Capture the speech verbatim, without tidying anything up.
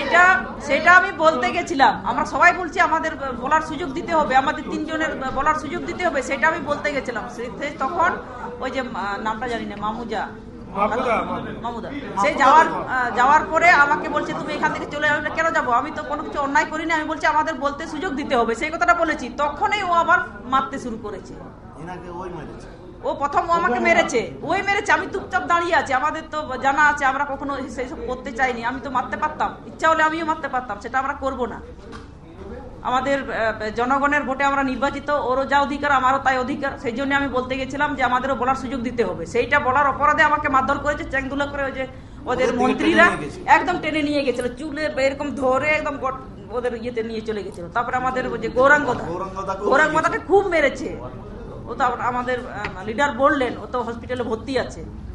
সেটা সেটা আমি বলতে গেছিলাম, আমরা সবাই বলছি আমাদের বলার সুযোগ দিতে হবে, আমাদের তিনজনের বলার সুযোগ দিতে হবে, সেটা আমি বলতে গেছিলাম। তখন ওই যে নামটা জানি না, মামুজা মামুদা, সে যাওয়ার যাওয়ার পরে আমাকে বলছে তুমি এখান থেকে চলে যাবে। কেন যাবো, আমি তো কোনো কিছু অন্যায় করিনি। আমি বলছি আমাদের বলতে সুযোগ দিতে হবে, সেই কথাটা বলেছি। তখনই ও আবার মারতে শুরু করেছে। ও প্রথম ও আমাকে মেরেছে, ওই মেরেছে, আমি চুপচাপ দাঁড়িয়ে আছি। আমাদের তো জানা আছে আমরা কখনো সেই সব করতে চাইনি। আমি তো মারতে পারতাম, ইচ্ছা হলে আমিও মারতে পারতাম, সেটা আমরা করব না। আমাদের জনগণের ভোটে আমরা নির্বাচিত, ওরও যা অধিকার আমারও তাই অধিকার। সেই জন্য আমি বলতে গেছিলাম যে আমাদেরও বলার সুযোগ দিতে হবে। সেইটা বলার অপরাধে আমাকে মারধর করেছে, চ্যাংদুলা করে। ওই যে ওদের মন্ত্রীরা একদম টেনে নিয়ে গেছিল, চুলে এরকম ধরে একদম ওদের ইয়েতে নিয়ে চলে গেছিল। তারপরে আমাদের ওই যে গৌরাঙ্গদা, গৌরাঙ্গদাকে খুব মেরেছে। ও তো আমাদের লিডার বললেন, ও তো হসপিটালে ভর্তি আছে।